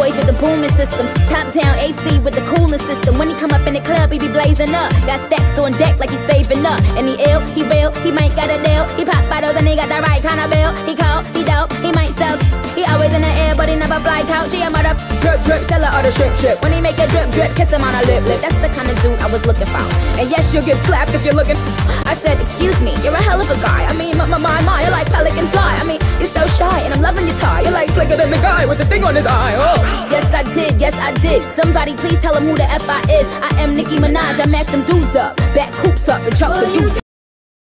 boys with the booming system. Top down AC with the cooling system. When he come up in the club, he be blazing up. Got stacks on deck like he's saving up. And he ill, he real, he might got a deal. He pop bottles and he got the right kind of bill. He cold, he dope, he might sell. He always in the air, but he never fly couch. He a mother drip drip, seller or the ship. When he make a drip drip, kiss him on a lip. That's the kind of dude I was looking for. And yes, you'll get slapped if you're looking. I said, excuse me, you're a hell of a guy. I mean, my, you're like pelican fly. I mean, you're so shy, and I'm loving your tie. You're like slicker than the guy with the thing on his eye. Oh, yes I did, yes I did. Somebody please tell him who the F I is. I am Nicki Minaj. I macked them dudes up, back coops up, and chop the dudes.